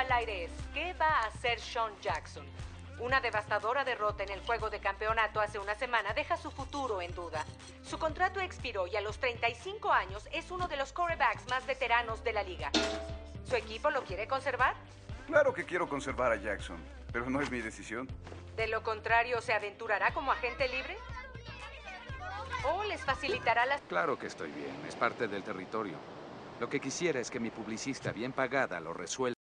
al aire es, ¿qué va a hacer Sean Jackson? Una devastadora derrota en el juego de campeonato hace una semana deja su futuro en duda. Su contrato expiró y a los 35 años es uno de los quarterbacks más veteranos de la liga. ¿Su equipo lo quiere conservar? Claro que quiero conservar a Jackson, pero no es mi decisión. De lo contrario, ¿se aventurará como agente libre? ¿O les facilitará las... Claro que estoy bien, es parte del territorio. Lo que quisiera es que mi publicista bien pagada lo resuelva.